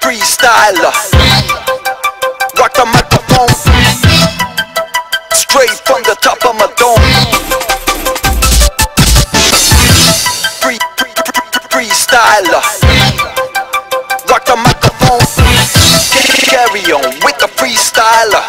Freestyler, rock the microphone, straight from the top of my dome. Freestyler, rock the microphone, carry on with the freestyler.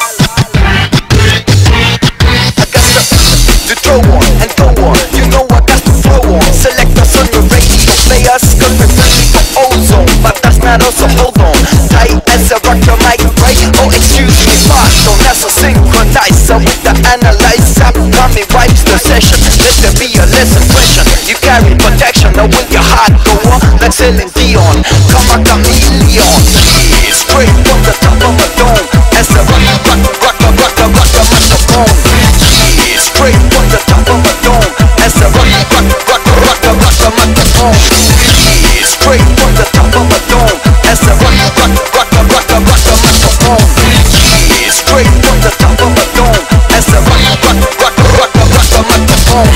I got to throw on and go on, you know I got to flow on. Select us on your radio, play us cause we're friendly for ozone. But that's not also, hold on, tight as I rock the mic, right? Oh excuse me, pardon, that's a synchronizer with the analyzer. Coming wipes the session, let there be a lesson question. You carry protection, now with your heart go on like Celine Dion, come a chameleon. Straight from the top of the dome, as I rock the microphone. Straight from the top of the dome, as I rock the microphone. Straight from the top of the dome, as I rock the microphone. Straight from the top of the dome, as I rock the microphone.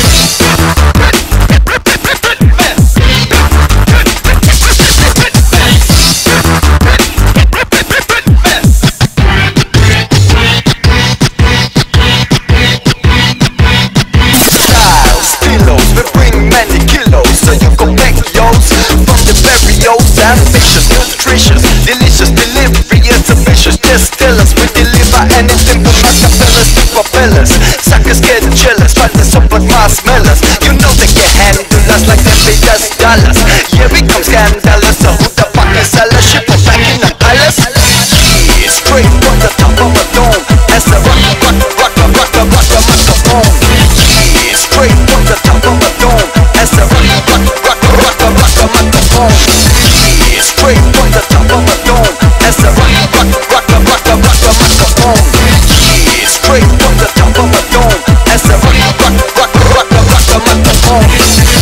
Ambitious, nutritious, delicious, delivery is ambitious. Just tell us, we deliver anything from acapellas to propellers. Suckers get chillers, try to support marshmallows. You know they can handle us like they pay us dollars. Here we come scandalous, so who the fuck is sellers? Ship them back in the palace. Straight from the top of a dome, as I rock the microphone. Straight from the top of a dome, as I rock the microphone. Straight from the top of a dome, as I rock the microphone. Straight from the top of a dome, as I rock the microphone.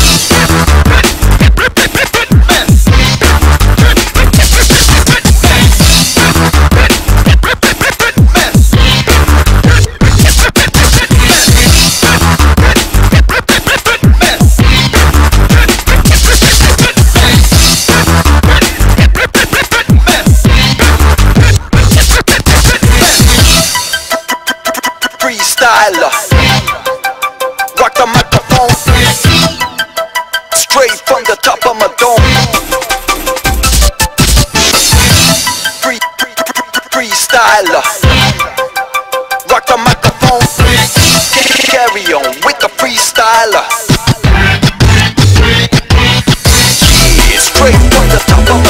Freestyler, rock the microphone, straight from the top of my dome. Freestyler, rock the microphone, carry on with the freestyler. Straight from the top of my